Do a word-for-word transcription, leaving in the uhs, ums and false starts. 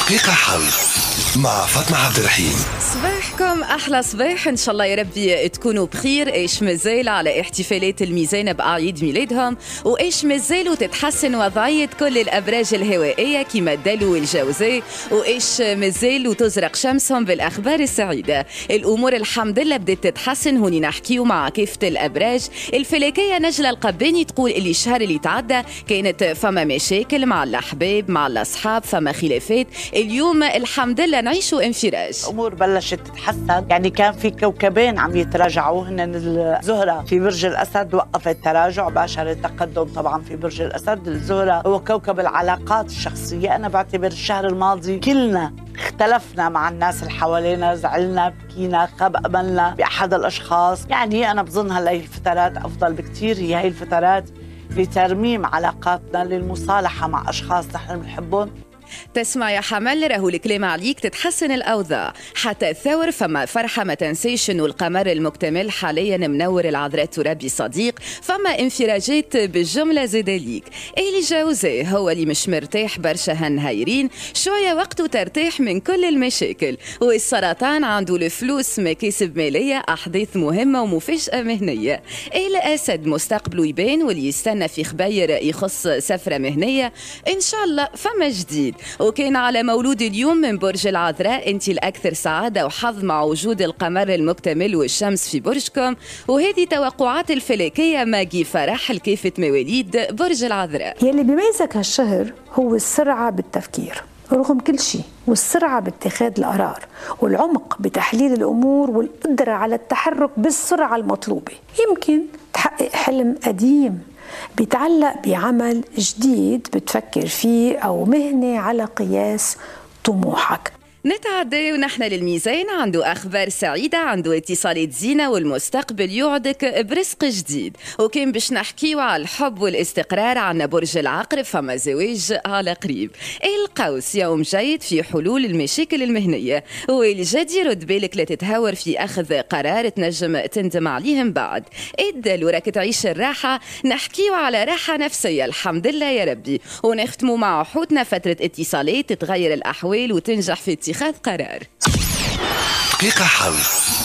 دقيقة حظ مع فاطمة عبد الرحيم. صباحكم أحلى صباح، إن شاء الله يا ربي تكونوا بخير. إيش مازال على احتفالات الميزان بأعياد ميلادهم، وإيش مازالوا تتحسن وضعية كل الأبراج الهوائية كما الدلو والجوزاء، وإيش مازالوا تزرق شمسهم بالأخبار السعيدة. الأمور الحمد لله بدأت تتحسن. هوني نحكيو مع كافة الأبراج الفلكية. نجلة القباني تقول اللي الشهر اللي تعدى كانت فما مشاكل مع الأحباب مع الأصحاب، فما خلافات. اليوم الحمد لله نعيشوا انفراج. الأمور بلشت تتحسن، يعني كان في كوكبين عم يتراجعوا، هن الزهرة في برج الأسد وقفت تراجع، باشر التقدم طبعا في برج الأسد. الزهرة هو كوكب العلاقات الشخصية. أنا بعتبر الشهر الماضي كلنا اختلفنا مع الناس اللي حوالينا، زعلنا، بكينا، خاب أملنا بأحد الأشخاص. يعني أنا بظن هاي الفترات أفضل بكتير، هي هاي الفترات لترميم علاقاتنا، للمصالحة مع أشخاص نحن بنحبهم. تسمع يا حمل، راهو الكلام عليك تتحسن الأوضاع. حتى الثور فما فرحة، ما تنسيش انه القمر المكتمل حاليا منور العذراء ترابي صديق، فما انفراجات بالجملة زادا ليك. اللي جوزاء هو اللي مش مرتاح برشا هالنهايرين، شوية وقته ترتاح من كل المشاكل. والسرطان عنده الفلوس، مكاسب مالية، أحداث مهمة ومفاجأة مهنية. الأسد مستقبله يبان، واللي يستنى في خباير يخص سفرة مهنية إن شاء الله فما جديد. وكان على مولود اليوم من برج العذراء، انت الاكثر سعاده وحظ مع وجود القمر المكتمل والشمس في برجكم. وهذه توقعات الفلكيه ماجي فرح لكافه مواليد برج العذراء. يلي بيميزك هالشهر هو السرعه بالتفكير رغم كل شيء، والسرعه باتخاذ القرار، والعمق بتحليل الامور، والقدره على التحرك بالسرعه المطلوبه. يمكن تحقق حلم قديم بيتعلق بعمل جديد بتفكر فيه أو مهنة على قياس طموحك. نتعدى ونحن للميزان، عنده أخبار سعيدة، عنده اتصالات زينة، والمستقبل يوعدك برزق جديد. وكان باش نحكيو على الحب والاستقرار، عنا برج العقرب فما زواج على قريب. القوس يوم جيد في حلول المشاكل المهنية، والجد يرد بالك لا تتهور في أخذ قرار تنجم تندم عليه من بعد. الدلو راك تعيش الراحة، نحكيو على راحة نفسية الحمد لله يا ربي. ونختموا مع حوتنا فترة اتصالات تتغير الأحوال وتنجح في اتخاذ قرار. دقيقة حظ